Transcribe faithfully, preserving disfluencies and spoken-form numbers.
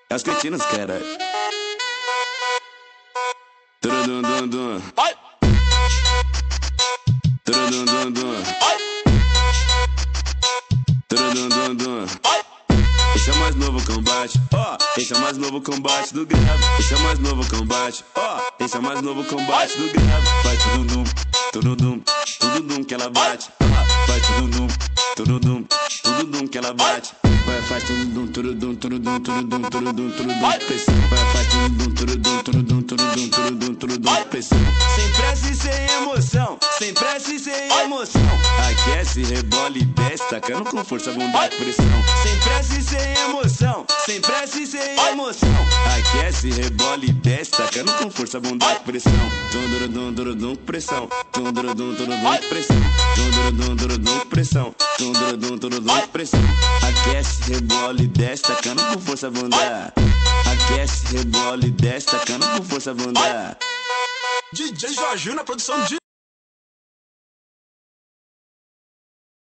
É os cretinos, cara. Turudum, dum, dum. Turudum, dum, dum. Turudum, dum, dum. Esse é o mais novo combate, ó. Oh, esse é o mais novo combate do grave. Esse é o mais novo combate, ó. Oh, esse é o mais novo combate do grave. Vai tudum, tudum, tudum que ela bate. Vai tudum, tudum, tudum que ela bate. Vai faz tudum, tudum, tudum, tudum, tudum, tudum, pressão. Vai faz tudum, tudum, tudum, tudum, tudum, tudum, pressão. Sem pressa e sem emoção, sem pressa e sem emoção. Aquece, rebola e desce, tacando com força, bunda e pressão. Sem pressa e sem emoção, sem pressa e sem emoção. Aquece, rebola e desce, tacando com força, bunda e pressão. Tum dum dum dum pressão, tum dum dum dum pressão, tum dum dum dum pressão, tum dum dum dum pressão. Aquece, rebola e desce, tacando com força, bunda. Aquece, rebola e desce, tacando com força, bunda. D J Jorginho na produção de